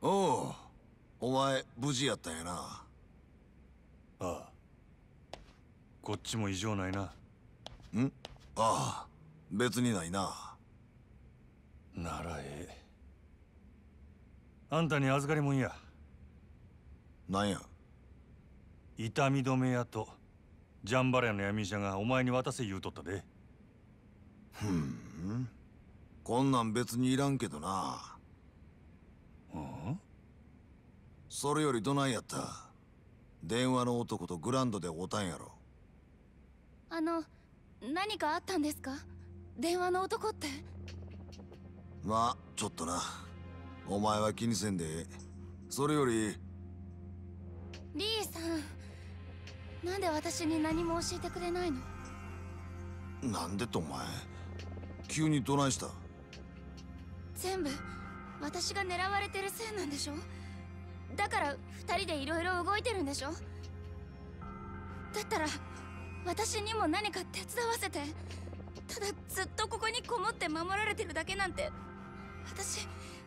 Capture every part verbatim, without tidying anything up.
おう、お前無事やったんやな。 ああ、こっちも異常ないな。 ん？ああ、別にないな。 ならええ。あんたに預かりもんや。 なんや？ 痛み止め屋とジャンバラヤの闇医者がお前に渡せ言うとったで。 ふん、こんなん別にいらんけどな。 うん？ それよりどないやった？電話の男とグランドで会うたんやろ。 あの、何かあったんですか？電話の男って。 まあちょっとな。お前は気にせんでええ。それよりリーさん、なんで私に何も教えてくれないの？ なんでとお前急にどないした？ 全部私が狙われてるせいなんでしょ？だから二人でいろいろ動いてるんでしょ？だったら私にも何か手伝わせて。ただずっとここにこもって守られてるだけなんて私。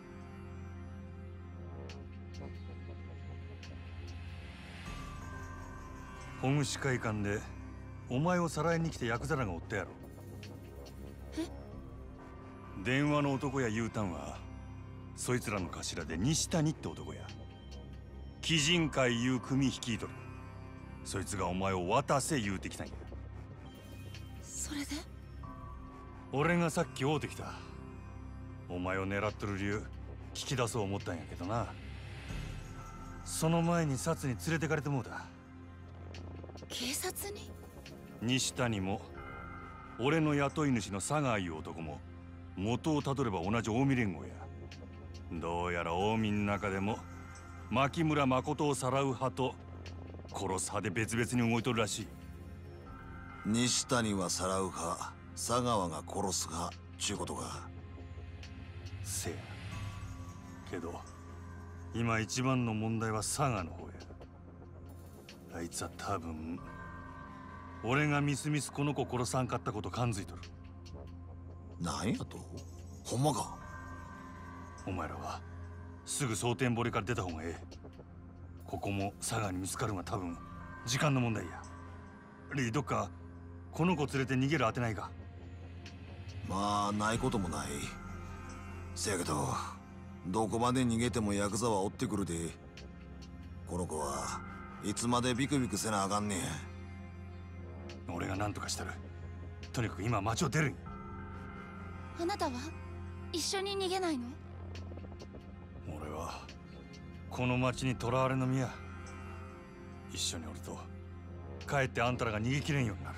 保護司会館でお前をさらいに来てヤクザらがおったやろ。 え？ 電話の男や言うたんはそいつらの頭で西谷って男や。鬼人会いう組率いとる。そいつがお前を渡せ言うてきたんや。 それで？ 俺がさっき会うてきた。お前を狙っとる理由聞き出そう思ったんやけどな。その前にサツに連れてかれてもうた。 警察に？ 西谷も俺の雇い主の佐川いう男も元をたどれば同じ近江連合や。どうやら近江の中でも牧村誠をさらう派と殺す派で別々に動いとるらしい。 西谷はさらう派、佐川が殺す派ちゅうことか。 せやけど今一番の問題は佐川の方や。あいつは多分俺がみすみすこの子殺さんかったこと感づいとる。 なんやと？ほんまか？ お前らはすぐ蒼天堀から出た方がええ。ここも佐川に見つかるのは多分時間の問題や。リー、どっかこの子連れて逃げる当てないか？ まあないこともない。せやけどどこまで逃げてもヤクザは追ってくるで。この子はいつまでビクビクせなあかんねん。 俺が何とかしたる。とにかく今町を出るんや。 あなたは一緒に逃げないの？ 俺はこの町に囚われの身や。一緒におるとかえってあんたらが逃げきれんようになる。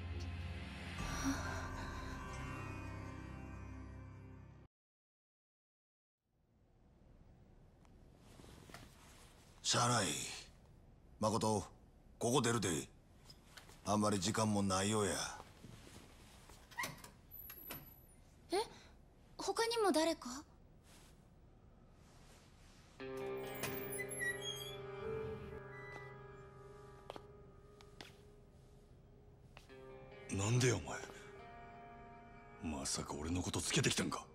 しゃあない。誠、ここ出るで。あんまり時間もないようや。 え？他にも誰か？ なんでよお前。まさか俺のことつけてきたんか？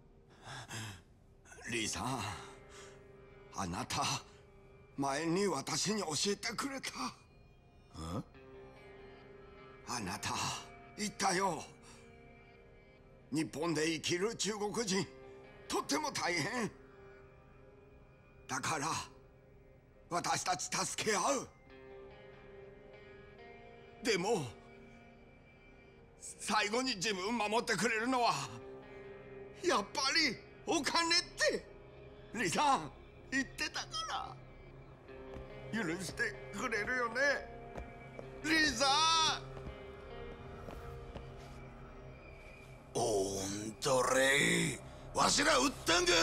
リーさん、あなた前に私に教えてくれた。 ん？ あなた言ったよ。日本で生きる中国人とっても大変だから私たち助け合う。でも最後に自分守ってくれるのはやっぱりお金ってリさん言ってたから許してくれるよね、リさん。 おんとれ、わしら撃ったんか。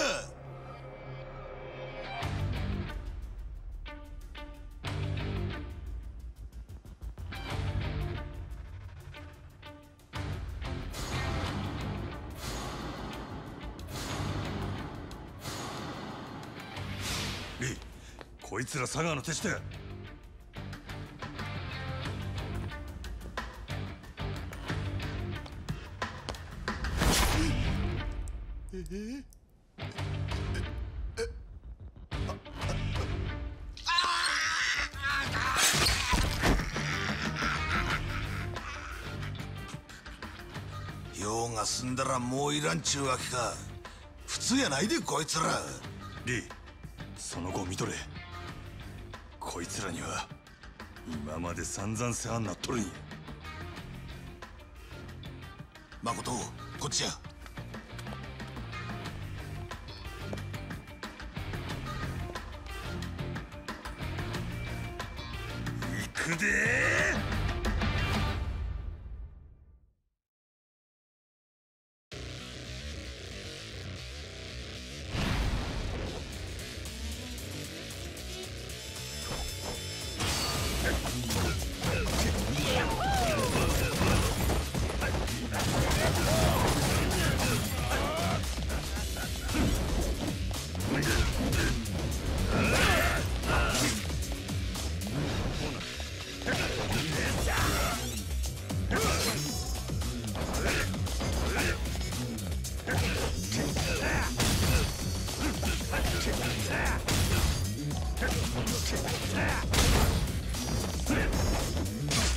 リー、こいつら佐川の手下や。 済んだらもういらんちゅうわけか。普通やないでこいつら。 リー、その後を見とれ。こいつらには今まで散々世話になっとるんや。 誠、こっちや。 行くで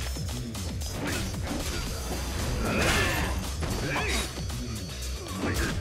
ー。Like